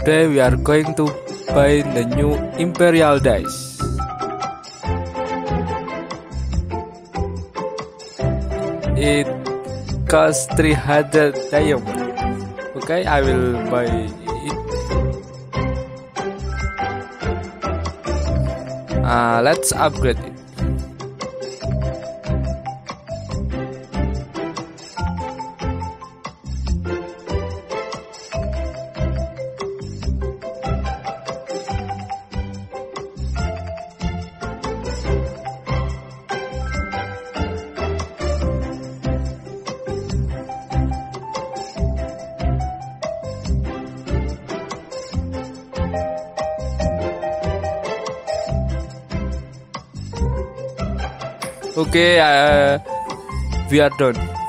today we are going to buy the new Imperial dice. It costs 300 diamond. Okay, I will buy it. Let's upgrade it. Okay, we are done.